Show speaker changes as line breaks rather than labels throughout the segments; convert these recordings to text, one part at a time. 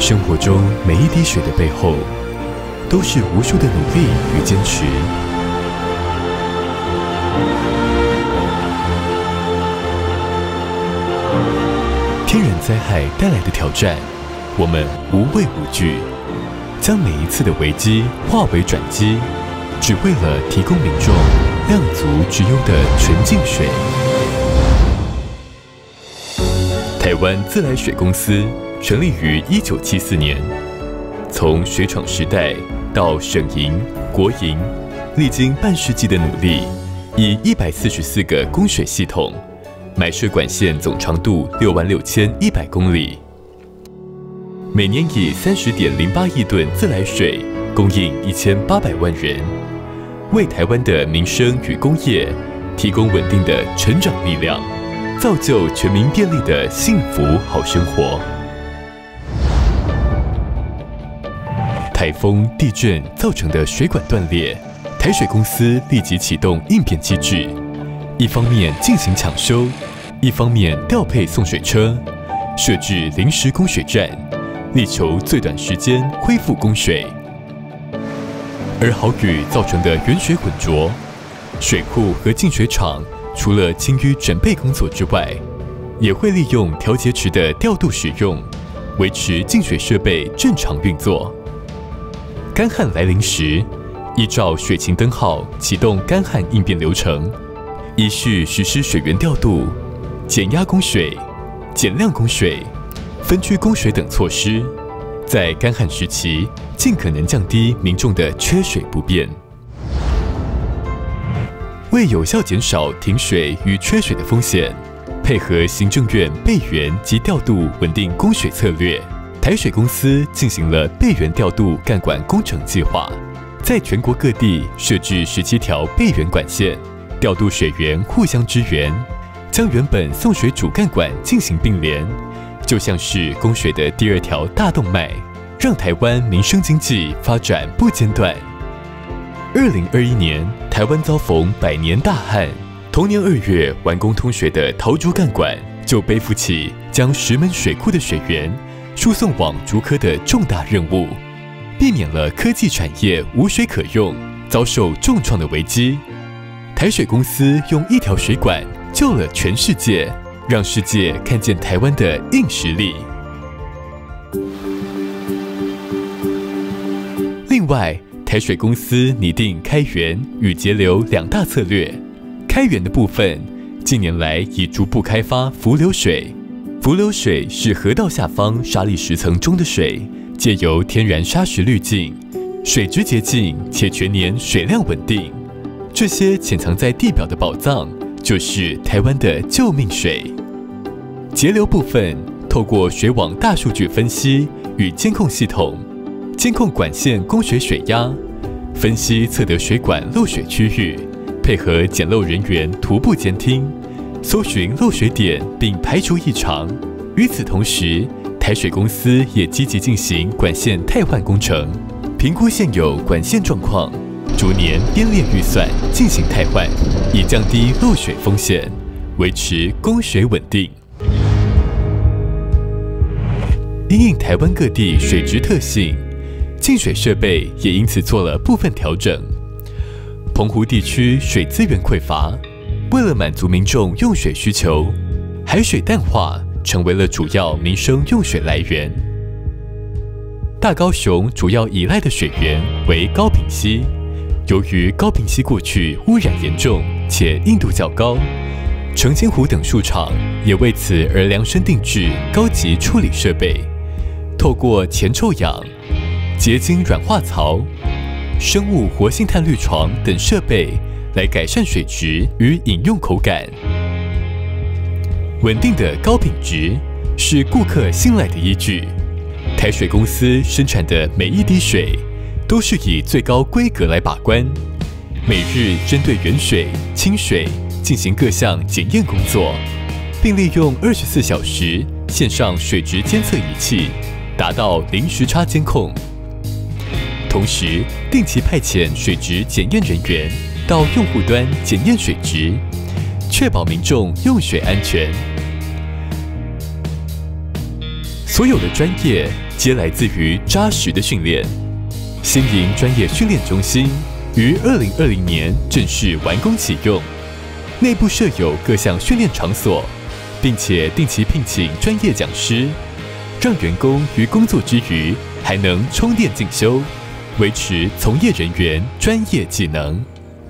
生活中每一滴水的背后，都是无数的努力与坚持。天然灾害带来的挑战，我们无畏无惧，将每一次的危机化为转机，只为了提供民众量足质优的纯净水。台湾自来水公司成立于1974年，从水厂时代到省营、国营，历经半世纪的努力，以144个供水系统，埋设管线总长度66100公里，每年以30.08亿吨自来水供应1800万人，为台湾的民生与工业提供稳定的成长力量，造就全民便利的幸福好生活。台风、地震造成的水管断裂，台水公司立即启动应变机制，一方面进行抢修，一方面调配送水车，设置临时供水站，力求最短时间恢复供水。而豪雨造成的原水混浊，水库和净水厂除了清淤整备工作之外，也会利用调节池的调度使用，维持净水设备正常运作。干旱来临时，依照水情灯号启动干旱应变流程，依序实施水源调度、减压供水、减量供水、分区供水等措施，在干旱时期尽可能降低民众的缺水不便。为有效减少停水与缺水的风险，配合行政院备源及调度稳定供水策略，台水公司进行了备源调度干管工程计划，在全国各地设置17条备源管线，调度水源互相支援，将原本送水主干管进行并联，就像是供水的第2条大动脉，让台湾民生经济发展不间断。2021年，台湾遭逢100年大旱，同年2月完工通水的桃竹干管就背负起将石门水库的水源输送往竹科的重大任务，避免了科技产业无水可用，遭受重创的危机。台水公司用一条水管救了全世界，让世界看见台湾的硬实力。另外，台水公司拟定开源与节流2大策略。开源的部分，近年来已逐步开发浮流水。浮流水是河道下方沙砾石层中的水，借由天然砂石滤净，水质洁净且全年水量稳定。这些潜藏在地表的宝藏，就是台湾的救命水。节流部分，透过水网大数据分析与监控系统，监控管线供水水压，分析测得水管漏水区域，配合检漏人员徒步监听，搜寻漏水点并排除异常。与此同时，台水公司也积极进行管线汰换工程，评估现有管线状况，逐年编列预算进行汰换，以降低漏水风险，维持供水稳定。因应台湾各地水质特性，净水设备也因此做了部分调整。澎湖地区水资源匮乏，为了满足民众用水需求，海水淡化成为了主要民生用水来源。大高雄主要依赖的水源为高屏溪，由于高屏溪过去污染严重且硬度较高，澄清湖等数厂也为此而量身定制高级处理设备，透过前臭氧、结晶软化槽、生物活性炭滤床等设备来改善水质与饮用口感。稳定的高品质是顾客信赖的依据。台水公司生产的每一滴水都是以最高规格来把关，每日针对原水、清水进行各项检验工作，并利用24小时线上水质监测仪器，达到零时差监控。同时，定期派遣水质检验人员到用户端检验水质，确保民众用水安全。所有的专业皆来自于扎实的训练。新营专业训练中心于2020年正式完工启用，内部设有各项训练场所，并且定期聘请专业讲师，让员工于工作之余还能充电进修，维持从业人员专业技能。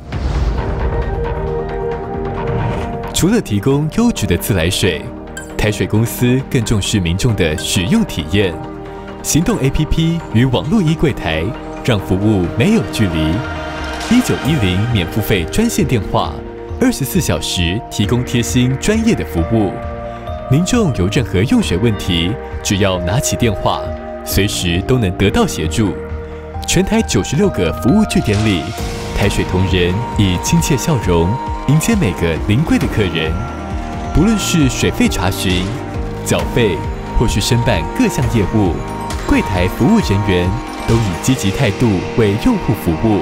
除了提供优质的自来水，台水公司更重视民众的使用体验。行动 APP 与网络柜台，让服务没有距离。1910免付费专线电话，24小时提供贴心专业的服务。民众有任何用水问题，只要拿起电话，随时都能得到协助。全台96个服务据点里，台水同仁以亲切笑容迎接每个临柜的客人。不论是水费查询、缴费，或是申办各项业务，柜台服务人员都以积极态度为用户服务。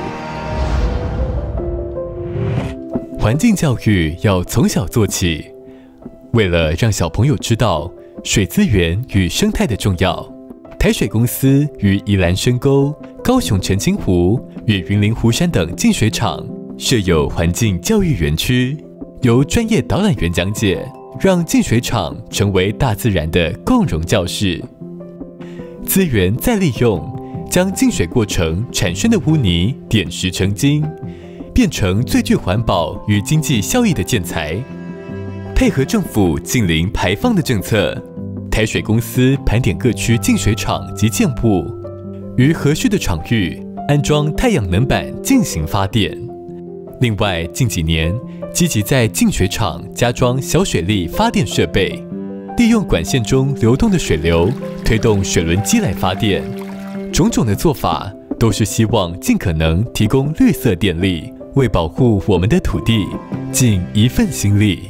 环境教育要从小做起，为了让小朋友知道水资源与生态的重要，台水公司于宜兰深沟、高雄澄清湖与云林湖山等净水厂设有环境教育园区，由专业导览员讲解，让净水厂成为大自然的共融教室。资源再利用，将净水过程产生的污泥点石成金，变成最具环保与经济效益的建材。配合政府净零排放的政策，台水公司盘点各区净水厂及建物，于合适的场域安装太阳能板进行发电。另外，近几年积极在净水厂加装小水力发电设备，利用管线中流动的水流推动水轮机来发电。种种的做法都是希望尽可能提供绿色电力，为保护我们的土地尽一份心力。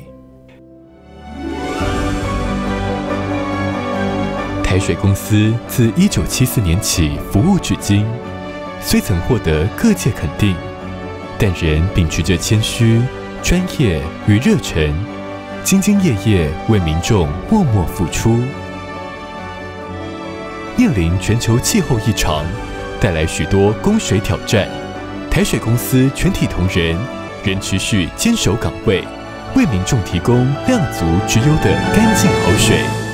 台水公司自1974年起服务至今，虽曾获得各界肯定，但仍秉持着谦虚、专业与热忱，兢兢业业为民众默默付出。面临全球气候异常，带来许多供水挑战，台水公司全体同仁仍持续坚守岗位，为民众提供量足质优的干净好水。